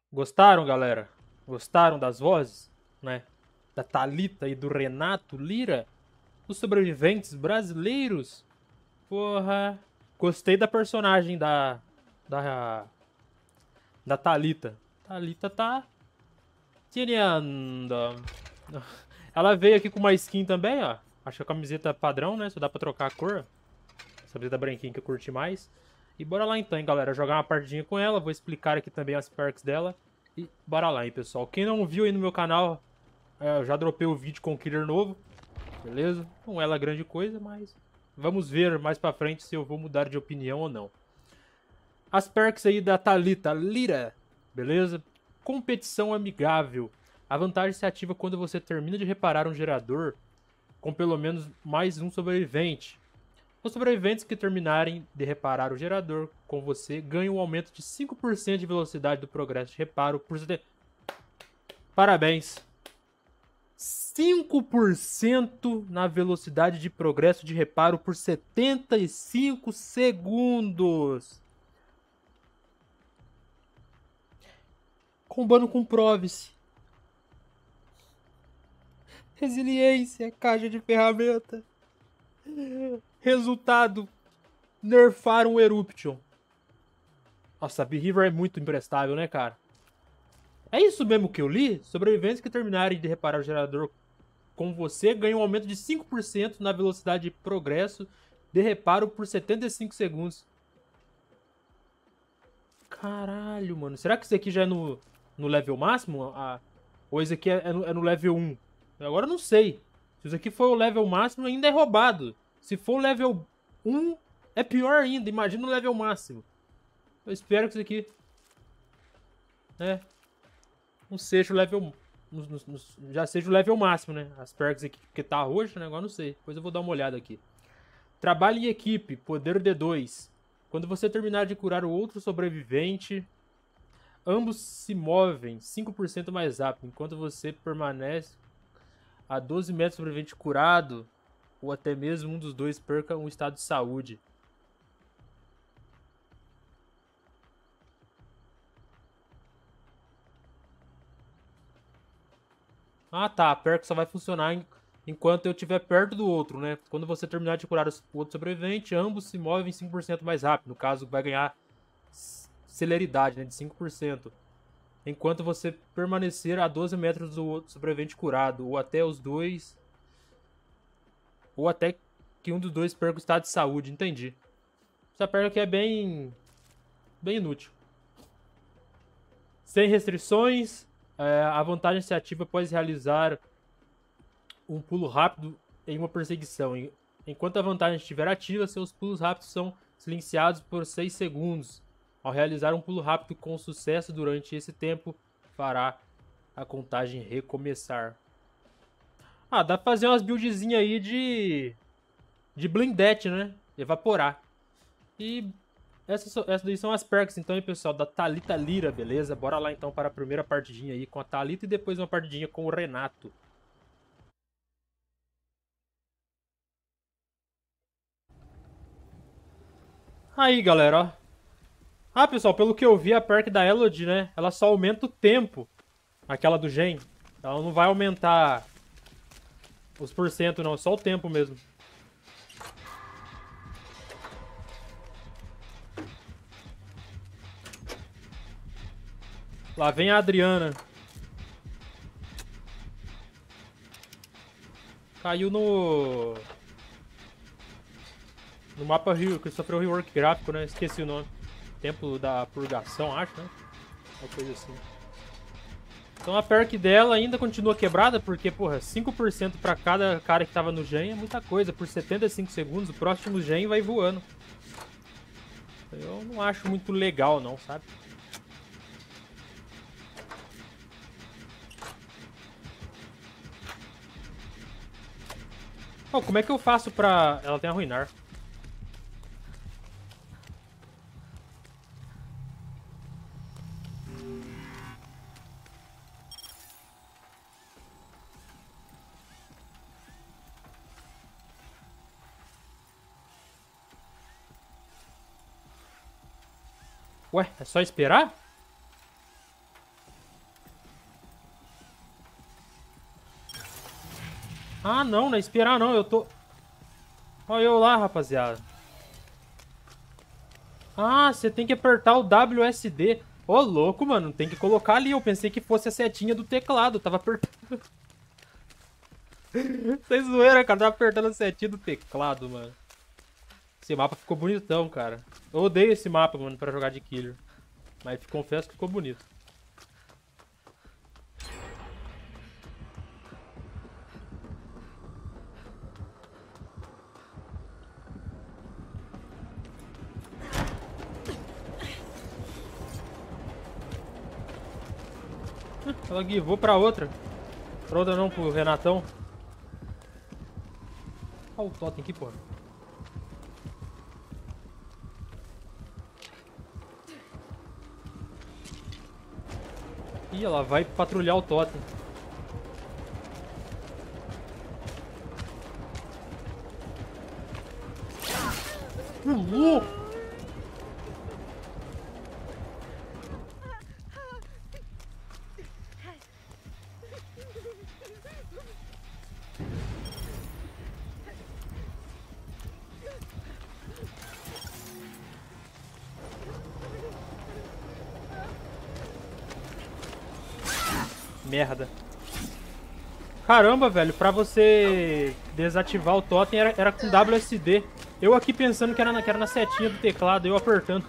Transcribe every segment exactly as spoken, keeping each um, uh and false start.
Gostaram, galera? Gostaram das vozes, né? Da Thalita e do Renato Lira? Os sobreviventes brasileiros? Porra. Gostei da personagem da. Da. Da Thalita. Thalita tá. Tirando. Ela veio aqui com uma skin também, ó. Acho que a camiseta padrão, né? Só dá pra trocar a cor. Essa camiseta branquinha que eu curti mais. E bora lá então, hein, galera. Jogar uma partidinha com ela. Vou explicar aqui também as perks dela. E bora lá, hein, pessoal. Quem não viu aí no meu canal, é, eu já dropei o vídeo com o killer novo. Beleza? Não é lá grande coisa, mas vamos ver mais pra frente se eu vou mudar de opinião ou não. As perks aí da Thalita Lira, beleza? Competição amigável. A vantagem se ativa quando você termina de reparar um gerador com pelo menos mais um sobrevivente. Os sobreviventes que terminarem de reparar o gerador com você ganham um aumento de cinco por cento de velocidade do progresso de reparo por... Parabéns! cinco por cento na velocidade de progresso de reparo por setenta e cinco segundos. Combando com Provis. Resiliência, caixa de ferramenta. Resultado: nerfar um Eruption. Nossa, a Behavior é muito imprestável, né, cara? É isso mesmo que eu li? Sobreviventes que terminarem de reparar o gerador com você ganham um aumento de cinco por cento na velocidade de progresso de reparo por setenta e cinco segundos. Caralho, mano. Será que isso aqui já é no, no level máximo? Ah, ou isso aqui é, é, no, é no level um? Agora eu não sei. Se isso aqui for o level máximo, ainda é roubado. Se for o level um, é pior ainda. Imagina o level máximo. Eu espero que isso aqui... É... Não seja o level... No, no, no, já seja o level máximo, né? As perks aqui, porque tá roxo, né? Agora não sei. Depois eu vou dar uma olhada aqui. Trabalho em equipe, poder D dois. Quando você terminar de curar o outro sobrevivente, ambos se movem cinco por cento mais rápido, enquanto você permanece a doze metros do sobrevivente curado, ou até mesmo um dos dois perca um estado de saúde. Ah tá, a perk só vai funcionar em, enquanto eu estiver perto do outro, né? Quando você terminar de curar o outro sobrevivente, ambos se movem cinco por cento mais rápido. No caso, vai ganhar celeridade, né, de cinco por cento. Enquanto você permanecer a doze metros do outro sobrevivente curado, ou até os dois... Ou até que um dos dois perca o estado de saúde, entendi. Essa perna aqui é bem... bem inútil. Sem restrições, é, a vantagem se ativa após realizar um pulo rápido em uma perseguição. Enquanto a vantagem estiver ativa, seus pulos rápidos são silenciados por seis segundos. Ao realizar um pulo rápido com sucesso durante esse tempo, fará a contagem recomeçar. Ah, dá pra fazer umas buildzinhas aí de... de Blindet, né? Evaporar. E essas, essas daí são as perks, então, aí, pessoal, da Thalita Lira, beleza? Bora lá, então, para a primeira partidinha aí com a Thalita e depois uma partidinha com o Renato. Aí, galera, ó. Ah, pessoal, pelo que eu vi, a perk da Elodie, né? Ela só aumenta o tempo. Aquela do Gen. Ela não vai aumentar os porcento, não. Só o tempo mesmo. Lá vem a Adriana. Caiu no... No mapa Rio, que sofreu rework gráfico, né? Esqueci o nome. Templo da Purgação, acho, né? Uma coisa assim. Então a perk dela ainda continua quebrada, porque, porra, cinco por cento pra cada cara que tava no gen é muita coisa. Por setenta e cinco segundos, o próximo gen vai voando. Eu não acho muito legal, não, sabe? Oh, como é que eu faço pra... Ela tem arruinar. Ué, é só esperar? Ah, não, não é esperar não, eu tô... Olha eu lá, rapaziada. Ah, você tem que apertar o W S D. Ô, louco, mano, tem que colocar ali. Eu pensei que fosse a setinha do teclado, eu tava apertando... Sem zoeira, cara, tava apertando a setinha do teclado, mano. Esse mapa ficou bonitão, cara. Eu odeio esse mapa, mano, pra jogar de killer. Mas confesso que ficou bonito. Ela guivou pra outra. Pra outra não, pro Renatão. Olha o totem aqui, porra. Ih, ela vai patrulhar o totem. Uh, Merda. Caramba, velho, pra você desativar o totem era, era com W S D. Eu aqui pensando que era, na, que era na setinha do teclado, eu apertando.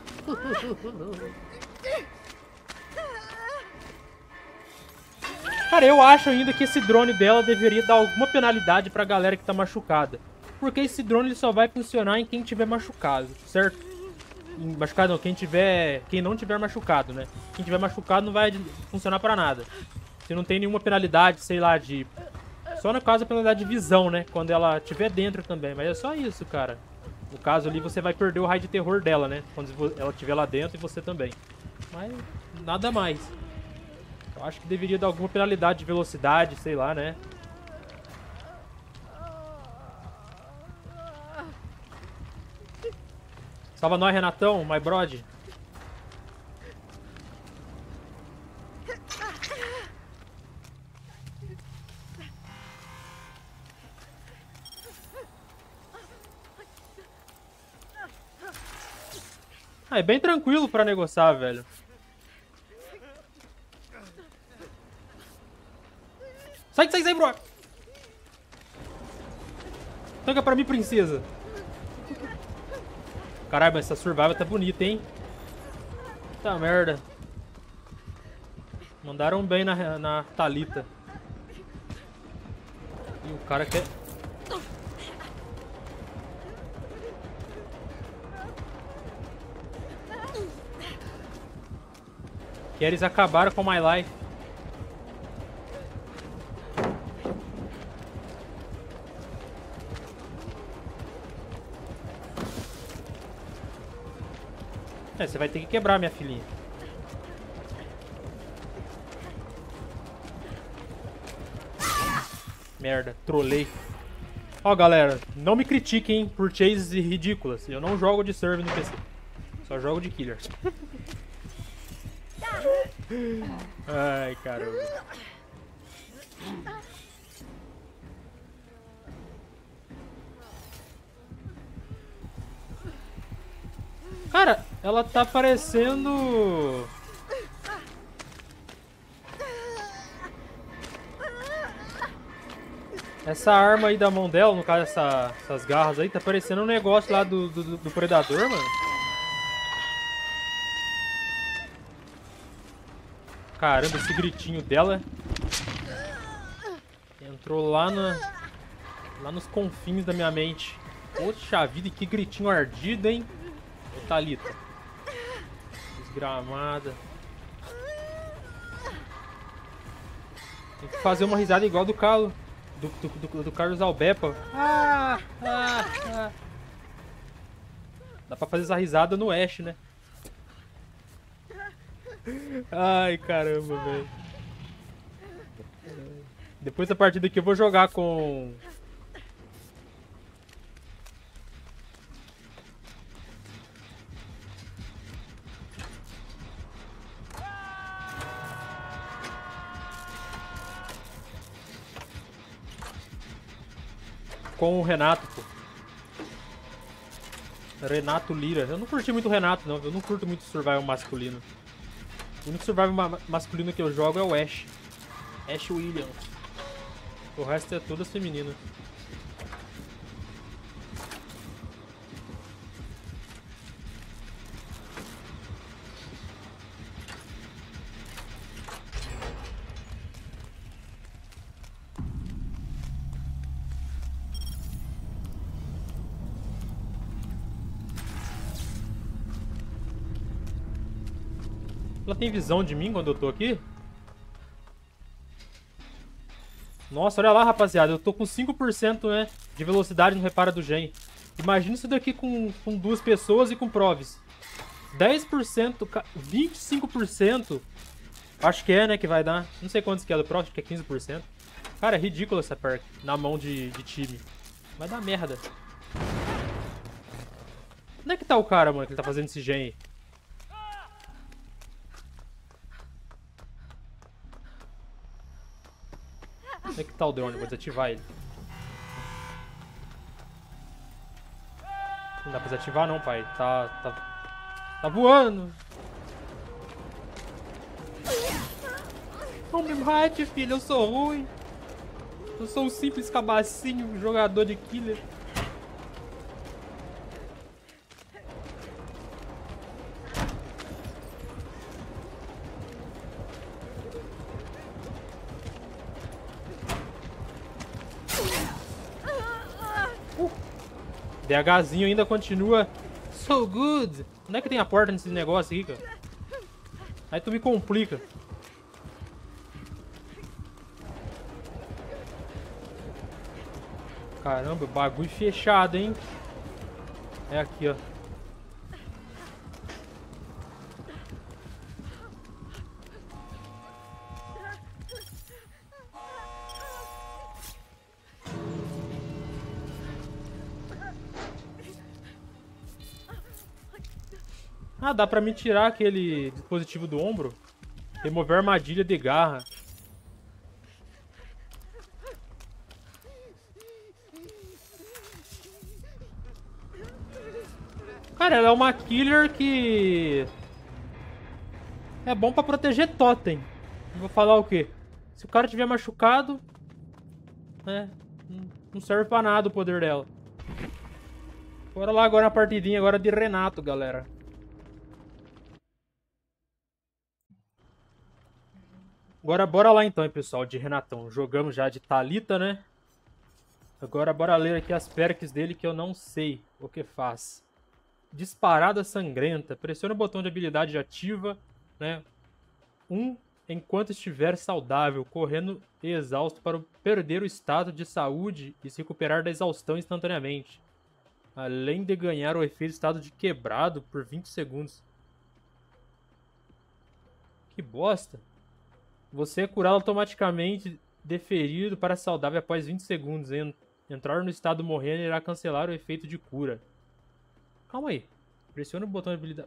Cara, eu acho ainda que esse drone dela deveria dar alguma penalidade pra galera que tá machucada. Porque esse drone ele só vai funcionar em quem tiver machucado, certo? Em machucado não, quem tiver... Quem não tiver machucado, né? Quem tiver machucado não vai funcionar pra nada. Se não tem nenhuma penalidade, sei lá, de... Só no caso da penalidade de visão, né? Quando ela estiver dentro também. Mas é só isso, cara. No caso ali, você vai perder o raio de terror dela, né? Quando ela estiver lá dentro e você também. Mas nada mais. Eu acho que deveria dar alguma penalidade de velocidade, sei lá, né? Salva nós, Renatão, my brod. Ah, é bem tranquilo pra negociar, velho. Sai, sai, sai, bro! Tanca pra mim, princesa. Caralho, mas essa survival tá bonita, hein? Puta merda. Mandaram bem na, na Thalita. E o cara quer... Que eles acabaram com My Life. É, você vai ter que quebrar, minha filhinha. Merda, trolei. Ó, galera, não me critiquem por chases ridículas. Eu não jogo de serve no P C. Só jogo de killers. Ai, caramba. Cara, ela tá parecendo... Essa arma aí da mão dela, no caso essa, essas garras aí, tá parecendo um negócio lá do, do, do Predador, mano. Caramba, esse gritinho dela entrou lá, na, lá nos confins da minha mente. Poxa vida, que gritinho ardido, hein? Ô, Thalita. Desgramada. Tem que fazer uma risada igual do Carlos. Do, do, do, do Carlos Albepa. Ah, ah, ah. Dá pra fazer essa risada no Ash, né? Ai, caramba, velho. Depois da partida aqui eu vou jogar com... com o Renato, pô. Renato Lira. Eu não curti muito o Renato, não. Eu não curto muito survival masculino. O único survival ma masculino que eu jogo é o Ash. Ash Williams. O resto é todas femininas. Ela tem visão de mim quando eu tô aqui? Nossa, olha lá, rapaziada. Eu tô com cinco por cento, né, de velocidade no reparo do gen. Imagina isso daqui com, com duas pessoas e com provis. dez por cento, vinte e cinco por cento. Acho que é, né, que vai dar. Não sei quantos que é do provis, acho que é quinze por cento. Cara, é ridículo essa perk na mão de, de time. Vai dar merda. Onde é que tá o cara, mano, que ele tá fazendo esse gen aí? Onde é que tá o drone? Vou desativar ele. Não dá pra desativar não, pai. Tá, tá, tá voando. Não me mate, filho. Eu sou ruim. Eu sou um simples cabacinho, jogador de killer. DHzinho ainda continua so good. Onde é que tem a porta nesse negócio aqui, cara? Aí tu me complica. Caramba, bagulho fechado, hein? É aqui, ó. Ah, dá pra me tirar aquele dispositivo do ombro. Remover armadilha de garra. Cara, ela é uma killer que... é bom pra proteger totem. Vou falar o quê? Se o cara tiver machucado... né? Não serve pra nada o poder dela. Bora lá agora na partidinha agora de Renato, galera. Agora bora lá então, hein, pessoal, de Renatão. Jogamos já de Thalita, né? Agora bora ler aqui as perks dele que eu não sei o que faz. Disparada sangrenta. Pressione o botão de habilidade ativa, né? Um, enquanto estiver saudável, correndo e exausto para perder o estado de saúde e se recuperar da exaustão instantaneamente. Além de ganhar o efeito estado de quebrado por vinte segundos. Que bosta. Você é curado automaticamente de ferido para saudável após vinte segundos. Entrar no estado morrendo irá cancelar o efeito de cura. Calma aí. Pressione o botão de habilidade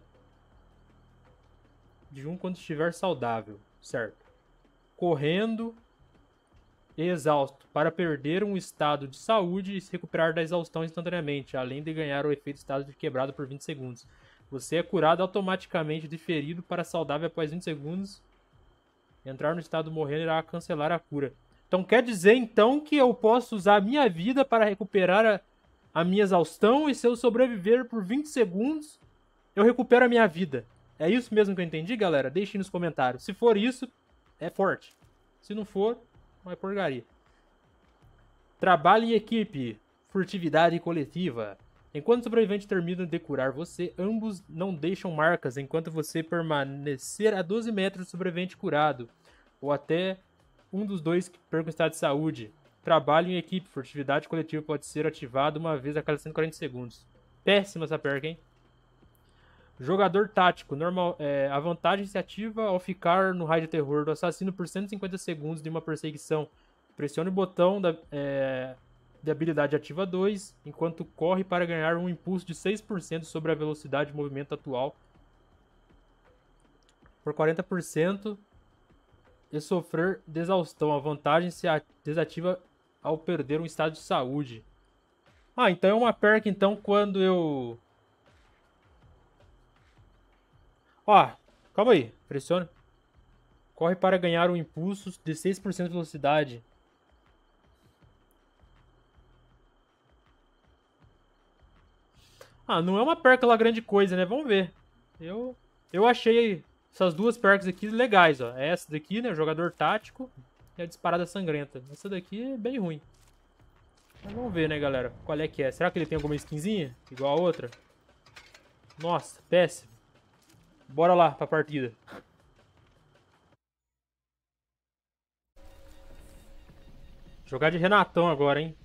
de um quando estiver saudável. Certo. Correndo e exausto para perder um estado de saúde e se recuperar da exaustão instantaneamente. Além de ganhar o efeito estado de quebrado por vinte segundos. Você é curado automaticamente de ferido para saudável após vinte segundos. Entrar no estado morrendo irá cancelar a cura. Então quer dizer então que eu posso usar a minha vida para recuperar a, a minha exaustão e se eu sobreviver por vinte segundos, eu recupero a minha vida. É isso mesmo que eu entendi, galera? Deixem nos comentários. Se for isso, é forte. Se não for, é porcaria. Trabalho em equipe. Furtividade coletiva. Enquanto o sobrevivente termina de curar você, ambos não deixam marcas enquanto você permanecer a doze metros do sobrevivente curado. Ou até um dos dois que perca o estado de saúde. Trabalho em equipe. Furtividade coletiva pode ser ativada uma vez a cada cento e quarenta segundos. Péssima essa perca, hein? Jogador tático. Normal, é, a vantagem se ativa ao ficar no raio de terror do assassino por cento e cinquenta segundos de uma perseguição. Pressione o botão da... É, de habilidade ativa dois, enquanto corre para ganhar um impulso de seis por cento sobre a velocidade de movimento atual por quarenta por cento e sofrer de exaustão. A vantagem se desativa ao perder um estado de saúde. Ah, então é uma perk, então, quando eu... Ó, calma aí. Pressiona. Corre para ganhar um impulso de seis por cento de velocidade. Ah, não é uma perk lá grande coisa, né? Vamos ver. Eu, eu achei essas duas perks aqui legais, ó. Essa daqui, né? Jogador tático. E a disparada sangrenta. Essa daqui é bem ruim. Mas vamos ver, né, galera? Qual é que é? Será que ele tem alguma skinzinha? Igual a outra? Nossa, péssimo. Bora lá pra partida. Jogar de Renatão agora, hein?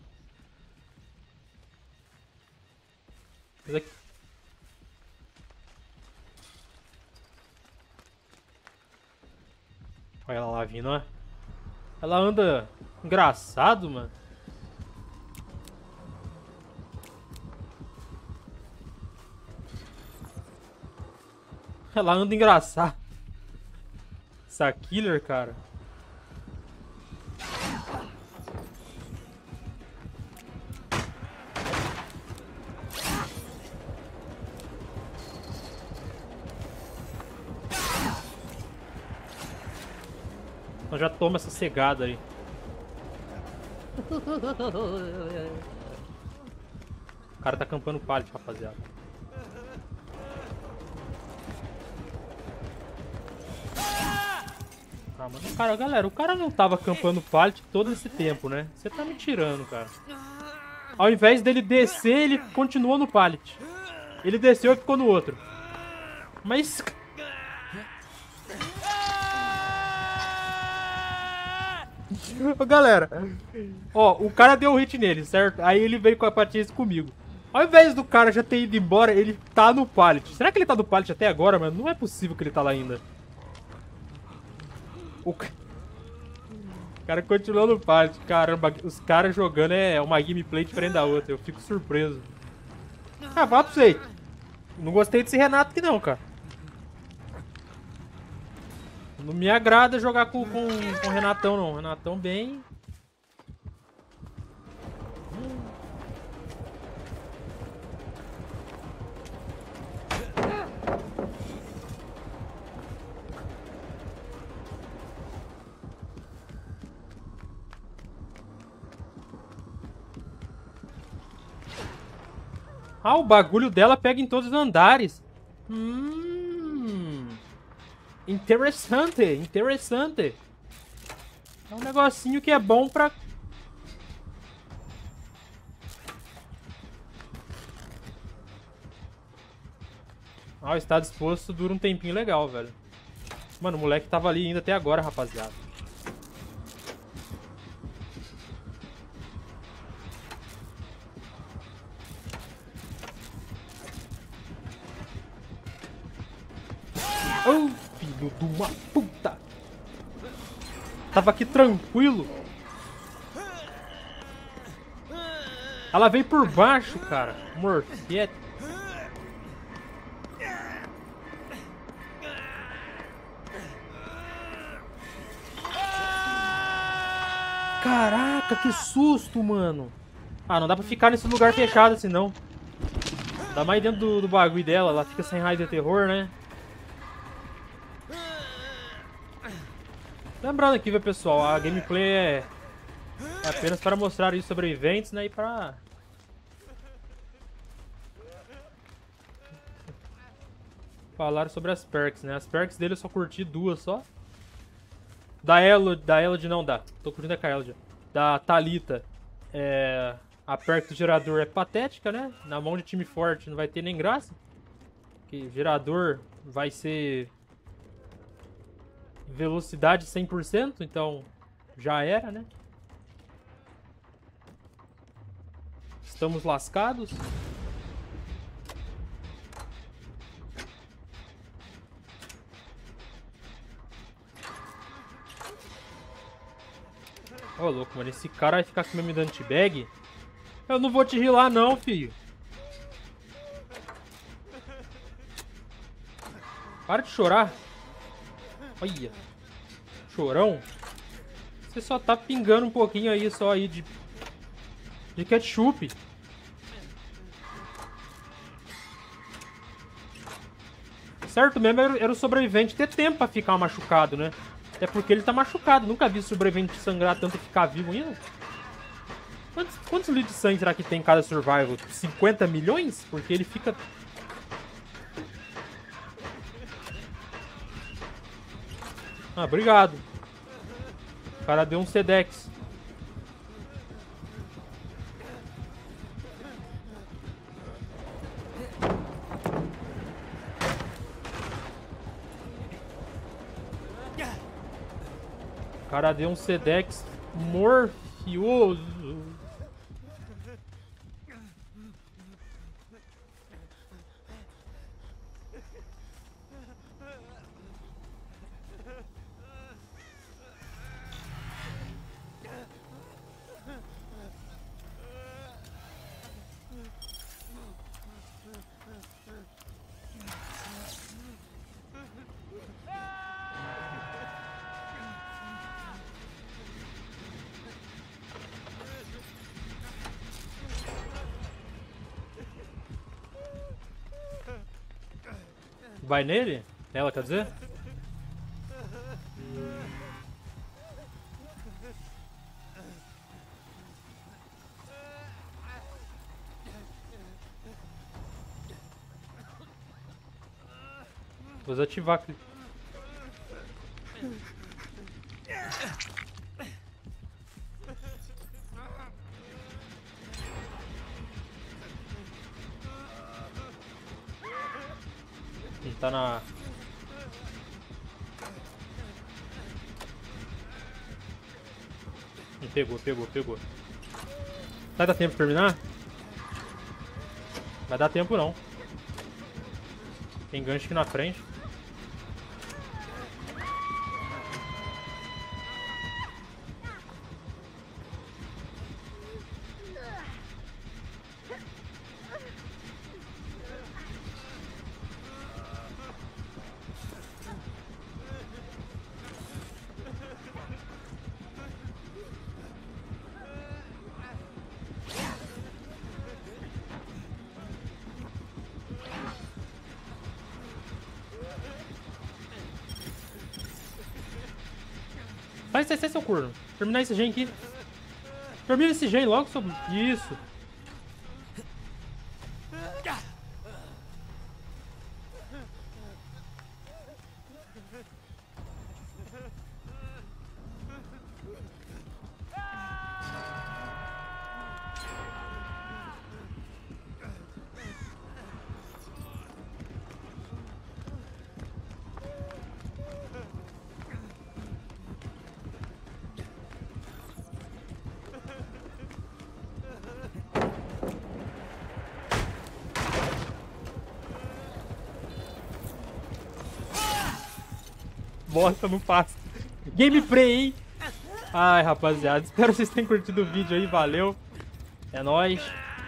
Esse aqui... Olha ela lá vindo, ó. Ela anda engraçado, mano. Ela anda engraçado. Essa killer, cara. Então já toma essa cegada aí. O cara tá acampando pallet, rapaziada. Ah, mas o cara, galera, o cara não tava acampando pallet todo esse tempo, né? Você tá me tirando, cara. Ao invés dele descer, ele continuou no pallet. Ele desceu e ficou no outro. Mas... Galera, ó, o cara deu um hit nele, certo? Aí ele veio com a patins comigo. Ao invés do cara já ter ido embora, ele tá no pallet. Será que ele tá no pallet até agora, mano? Não é possível que ele tá lá ainda. O, ca... o cara continuou no pallet. Caramba, os caras jogando é uma gameplay diferente da outra. Eu fico surpreso. Ah, fala pra você. Não gostei desse Renato aqui não, cara. Não me agrada jogar com, com, com o Renatão, não. Renatão bem... Ah, o bagulho dela pega em todos os andares. Hum... Interessante, interessante. É um negocinho que é bom pra... Ah, o estado exposto dura um tempinho legal, velho. Mano, o moleque tava ali ainda até agora, rapaziada. Oh, filho de uma puta! Tava aqui tranquilo. Ela veio por baixo, cara. Morfete. Caraca, que susto, mano. Ah, não dá pra ficar nesse lugar fechado assim, não. Dá mais dentro do, do bagulho dela. Ela fica sem raio de terror, né? Lembrando aqui, viu, pessoal, a gameplay é, é apenas para mostrar isso sobre eventos, né, e para... falar sobre as perks, né, as perks dele eu só curti duas só. Da Elod, da Elod não dá, tô curtindo a Elod. Da Thalita, é, a perk do gerador é patética, né, na mão de time forte não vai ter nem graça. Que gerador vai ser... velocidade cem por cento, então já era, né? Estamos lascados. Ô, oh, louco, mano. Esse cara vai ficar aqui me dando t-bag? Eu não vou te rilar não, filho. Para de chorar. Olha. Chorão. Você só tá pingando um pouquinho aí, só aí de... de ketchup. certo mesmo era, era o sobrevivente ter tempo pra ficar machucado, né? Até porque ele tá machucado. Nunca vi sobrevivente sangrar tanto e ficar vivo ainda. Quantos, quantos litros de sangue será que tem em cada survival? cinquenta milhões? Porque ele fica... Ah, obrigado. O cara deu um Sedex. O cara deu um Sedex morfioso. Vai nele? Ela quer dizer? Vou desativar aqui. Ele tá na... Ele pegou, pegou, pegou. Vai dar tempo de terminar? Vai dar tempo não. Tem gancho aqui na frente. Vai, sai, sai, seu corno. Terminar esse gen aqui. Termina esse gen logo, seu... Isso. Bosta, não passa. Gameplay, hein? Ai, rapaziada. Espero que vocês tenham curtido o vídeo aí. Valeu. É nóis.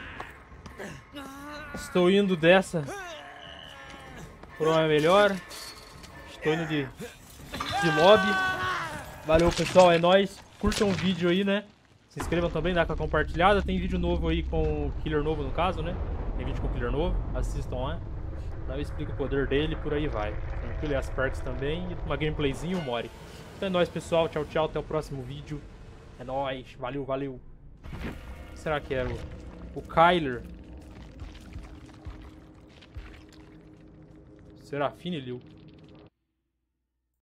Estou indo dessa por uma melhor. Estou indo de, de lobby. Valeu, pessoal. É nóis. Curtam o vídeo aí, né? Se inscrevam também, dá com a compartilhada. Tem vídeo novo aí com o Killer novo, no caso, né? Tem vídeo com o Killer novo. Assistam lá. Lá eu explico o poder dele, por aí vai. Tranquilo, e as perks também, e uma gameplayzinha e um Mori. Então é nóis, pessoal. Tchau, tchau. Até o próximo vídeo. É nóis. Valeu, valeu. O que será que era? O, o Kyler. Serafine Liu.